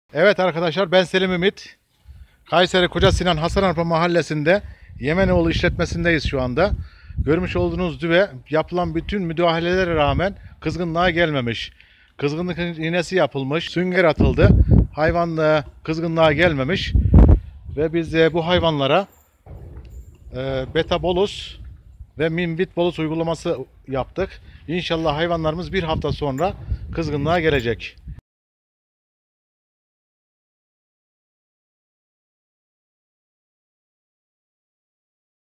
Evet arkadaşlar, ben Selim Ümit. Kayseri Koca Sinan Hasanarpa Mahallesi'nde Yemenoğlu işletmesindeyiz şu anda. Görmüş olduğunuz düve yapılan bütün müdahalelere rağmen kızgınlığa gelmemiş. Kızgınlık iğnesi yapılmış, sünger atıldı. Hayvan da kızgınlığa gelmemiş. Ve biz de bu hayvanlara beta bolus ve minvit bolus uygulaması yaptık. İnşallah hayvanlarımız bir hafta sonra kızgınlığa gelecek.